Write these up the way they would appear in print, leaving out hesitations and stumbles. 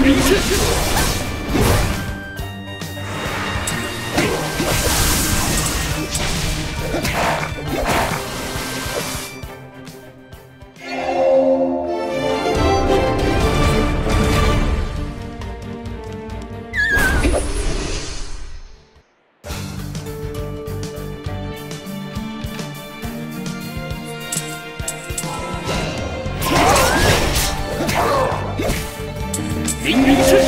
灵翅。 凌云翅，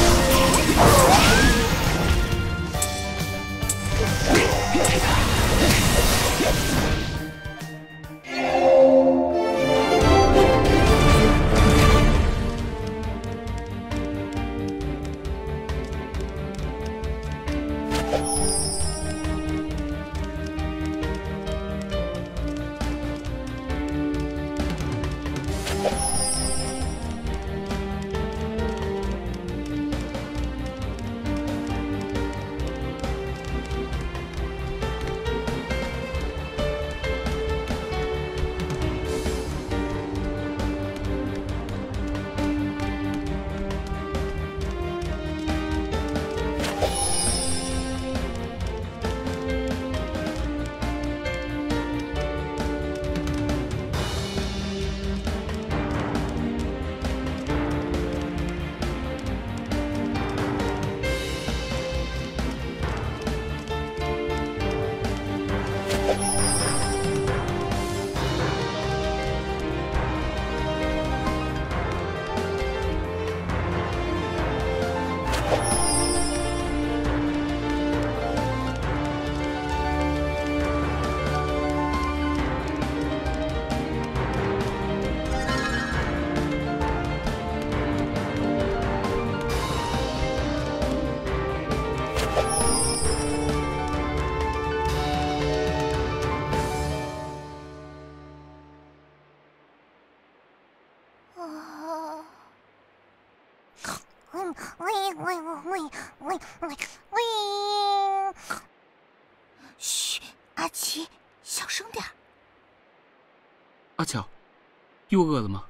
嘘，阿奇，小声点。 阿巧，又饿了吗？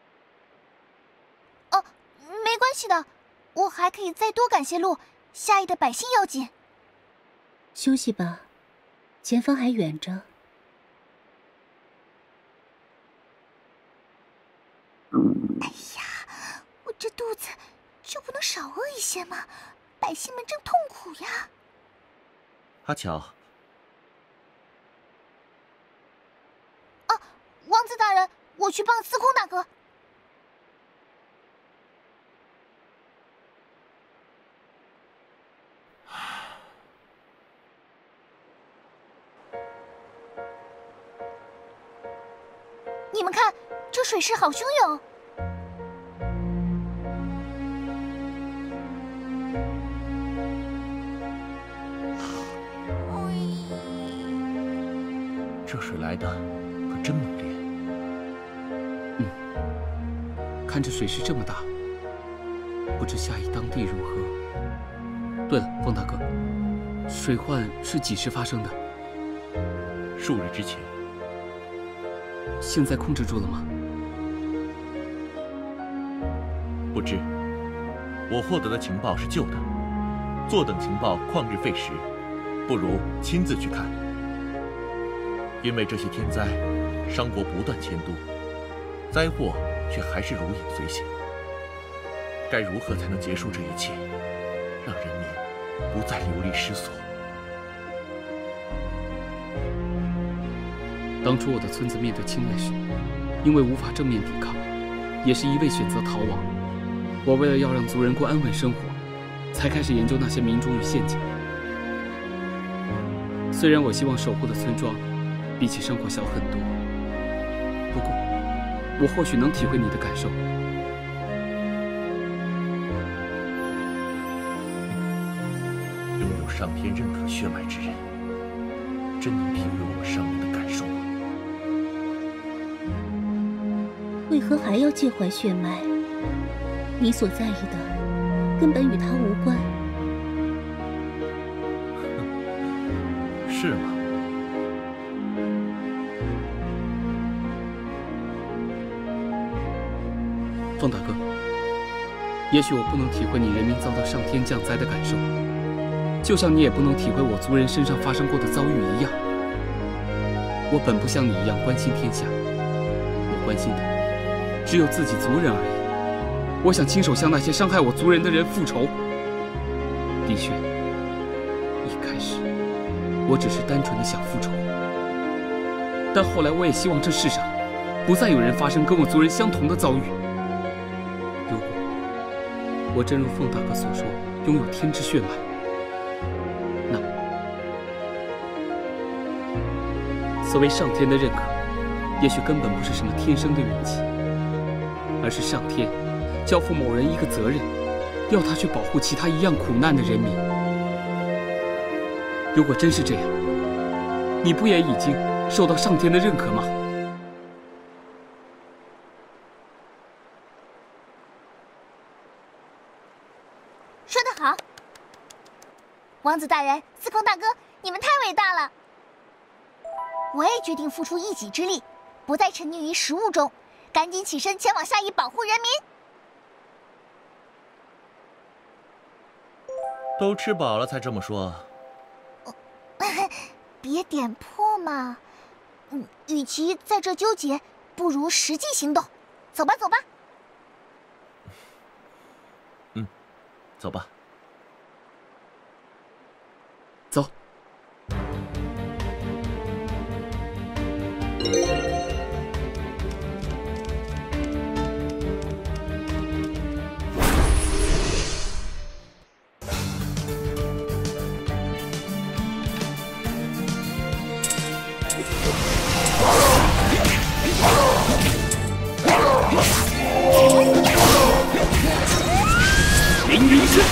哦，没关系的，我还可以再多赶些路，下邑的百姓要紧。 休息吧，前方还远着。 哎呀，我这肚子就不能少饿一些吗？百姓们正痛苦呀。 阿巧， 啊，王子大人，我去帮司空大哥。你们看，这水势好汹涌。 这水来的可真猛烈。 看这水势这么大，不知下邑当地如何？对了，方大哥，水患是几时发生的？ 数日之前。 现在控制住了吗？ 不知，我获得的情报是旧的，坐等情报旷日费时，不如亲自去看。因为这些天灾，商国不断迁都，灾祸却还是如影随形。该如何才能结束这一切，让人民不再流离失所？ 当初我的村子面对侵略时，因为无法正面抵抗，也是一味选择逃亡。我为了要让族人过安稳生活，才开始研究那些民族与陷阱。虽然我希望守护的村庄比起生活小很多，不过我或许能体会你的感受。 拥有上天认可血脉之人，真能体会我们商人的感受吗？ 为何还要介怀血脉？你所在意的根本与他无关。 是吗？ 方大哥， 也许我不能体会你人民遭到上天降灾的感受，就像你也不能体会我族人身上发生过的遭遇一样。我本不像你一样关心天下，我关心的只有自己族人而已。我想亲手向那些伤害我族人的人复仇。的确，一开始我只是单纯的想复仇，但后来我也希望这世上不再有人发生跟我族人相同的遭遇。如果我真如凤大哥所说，拥有天之血脉，那所谓上天的认可，也许根本不是什么天生的运气，而是上天交付某人一个责任，要他去保护其他一样苦难的人民。如果真是这样，你不也已经受到上天的认可吗？ 说得好，王子大人、司空大哥，你们太伟大了！我也决定付出一己之力，不再沉溺于食物中，赶紧起身前往下邑保护人民。 都吃饱了才这么说。 别点破嘛。与其在这纠结，不如实际行动。走吧，走吧。 走吧。 走。 凌云翅，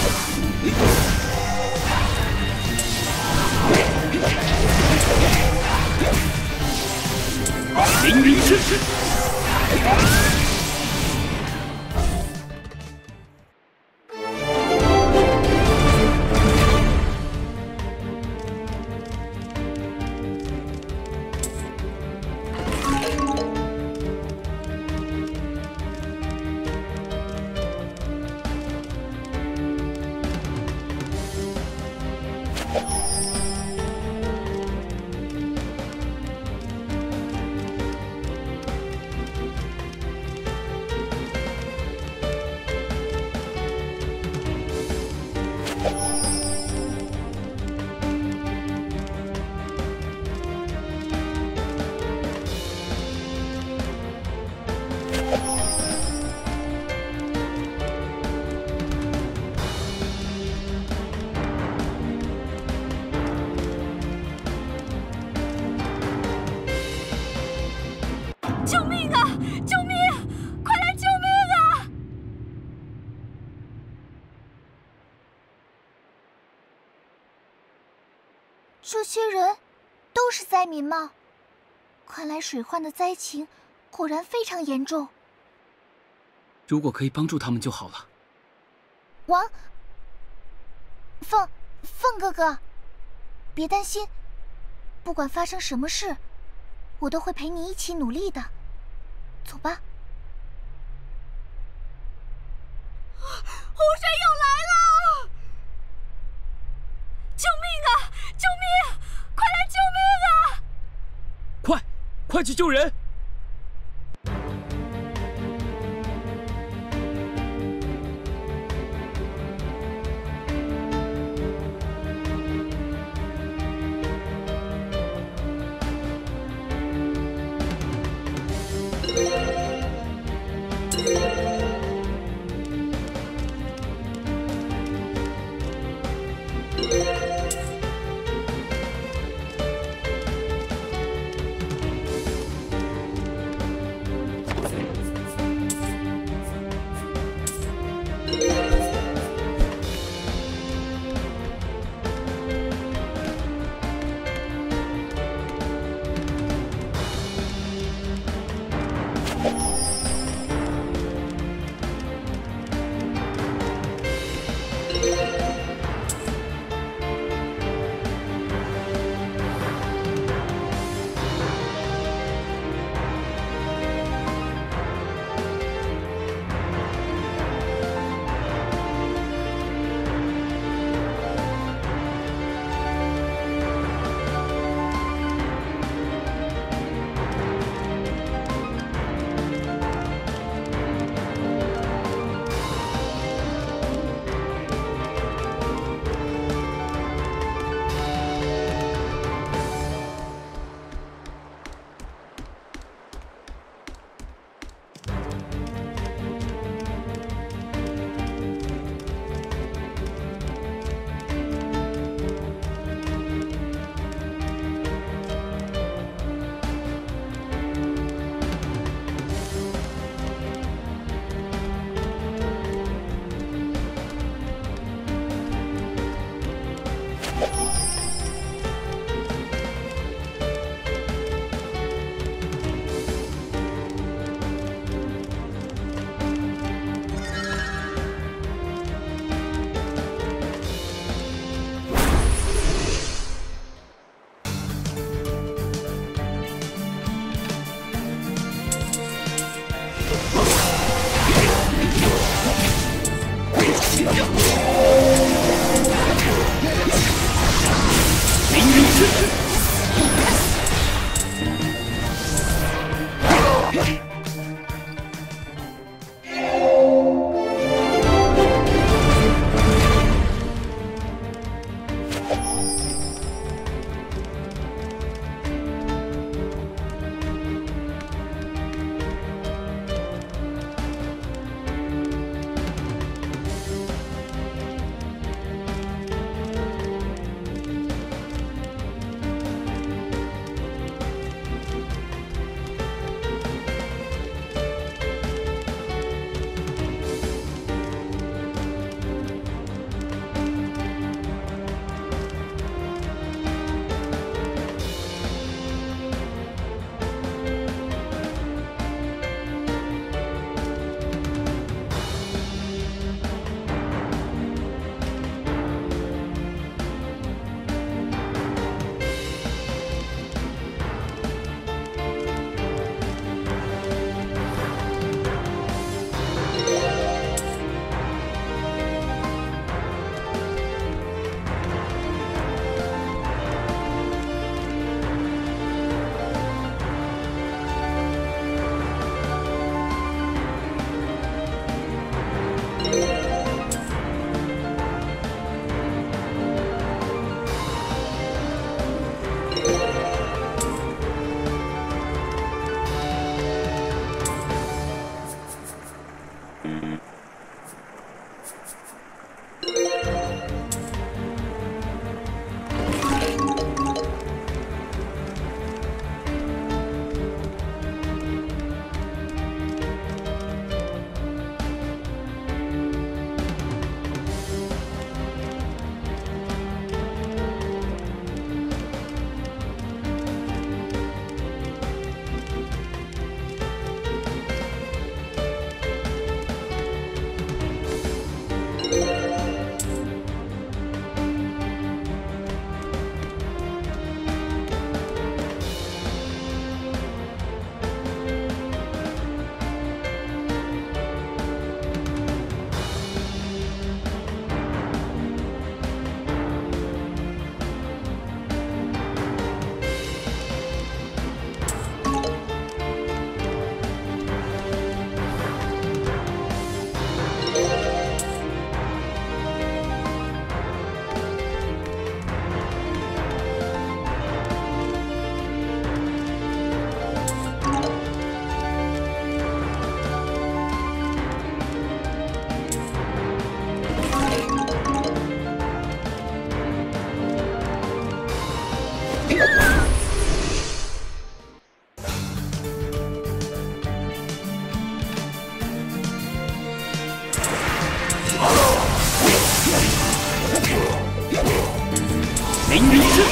凌云翅。 救命啊！救命！快来救命啊！这些人都是灾民吗？看来水患的灾情果然非常严重。 如果可以帮助他们就好了。 凤哥哥，别担心，不管发生什么事，我都会陪你一起努力的。走吧。湖水又来了！救命啊！救命！快来救命啊！ 快去救人！ 凌云翅。 凌云翅。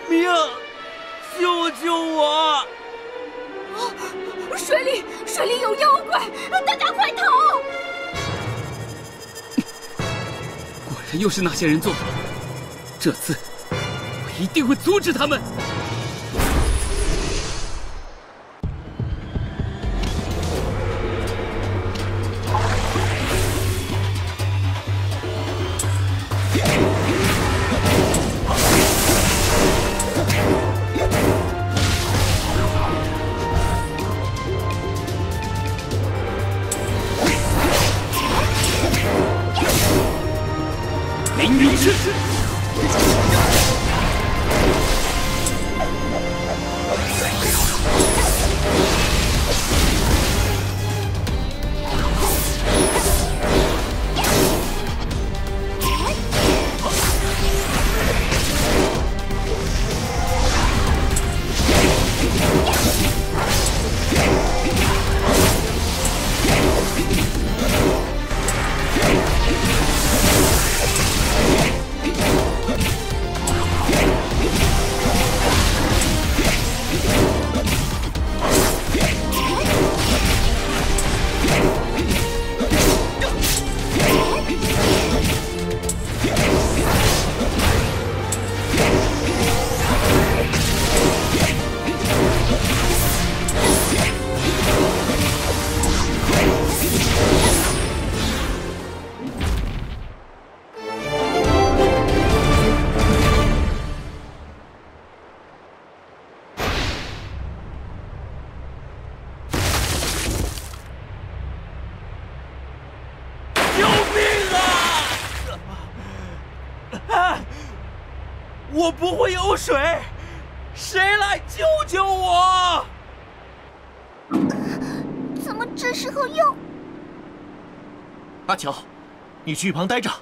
命！救救我！ 水里有妖怪，大家快逃！ 果然又是那些人做的，这次我一定会阻止他们。 凌云翅！我不会游水，谁来救救我？ 怎么这时候又…… 阿乔，你去一旁待着。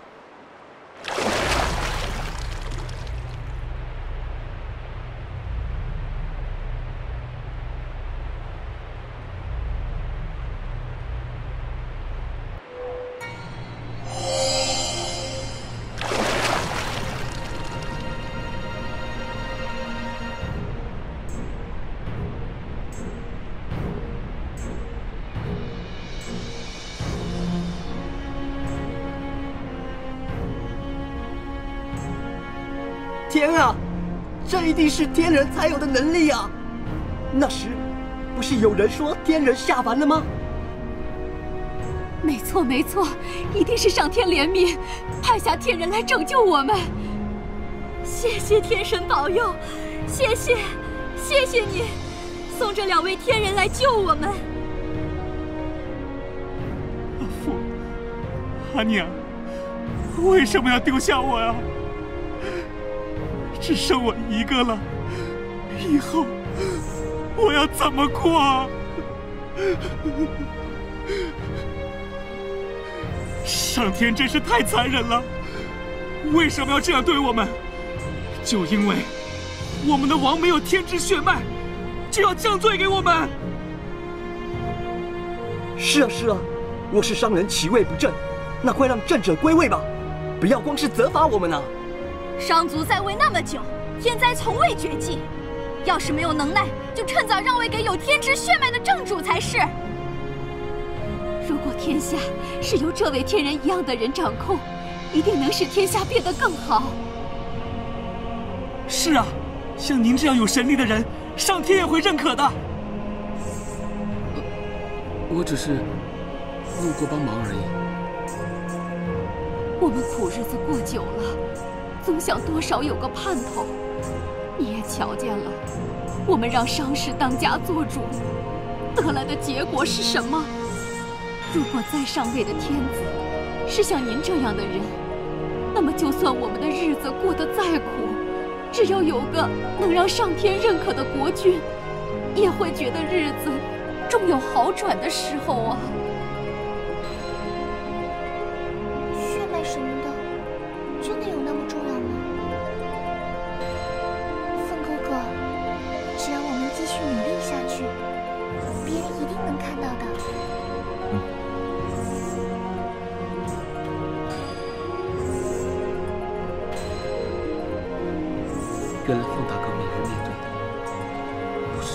天啊，这一定是天人才有的能力啊！那时，不是有人说天人下凡了吗？ 没错没错，一定是上天怜悯，派下天人来拯救我们。谢谢天神保佑，谢谢你，送这2位天人来救我们。 阿父，阿娘，为什么要丢下我呀？只剩我一个了，以后我要怎么过？上天真是太残忍了，为什么要这样对我们？就因为我们的王没有天之血脉，就要降罪给我们？ 是啊，若是商人其位不正，那快让正者归位吧，不要光是责罚我们啊！ 商族在位那么久，天灾从未绝迹。要是没有能耐，就趁早让位给有天之血脉的正主才是。如果天下是由这位天人一样的人掌控，一定能使天下变得更好。 是啊，像您这样有神力的人，上天也会认可的。 我只是路过帮忙而已。 我们苦日子过久了，总想多少有个盼头。你也瞧见了，我们让商氏当家做主，得来的结果是什么？如果在上位的天子是像您这样的人，那么就算我们的日子过得再苦，只要有个能让上天认可的国君，也会觉得日子终有好转的时候啊。 血脉什么的，真的有那么重要吗？凤哥哥，只要我们继续努力下去，别人一定能看到的。 原来凤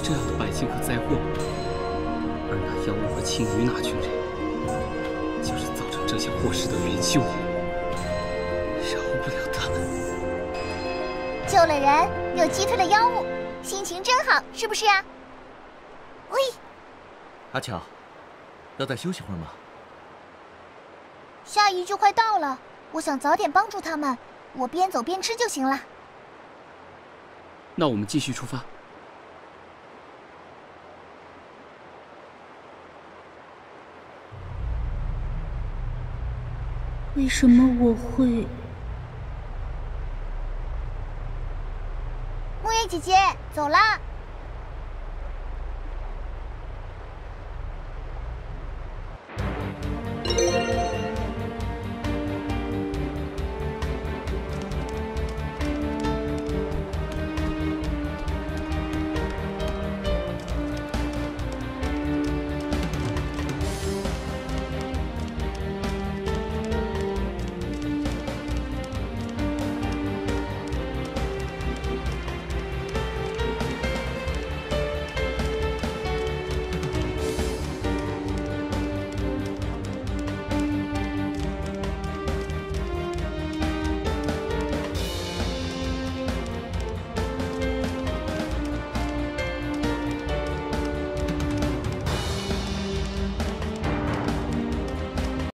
这样的百姓和灾祸，而那妖物和青鱼那群人，就是造成这些祸事的元凶，饶不了他们。 救了人，又击退了妖物，心情真好，是不是啊？喂， 阿巧，要再休息会儿吗？ 下雨就快到了，我想早点帮助他们，我边走边吃就行了。 那我们继续出发。 为什么我会？ 木叶姐姐，走啦！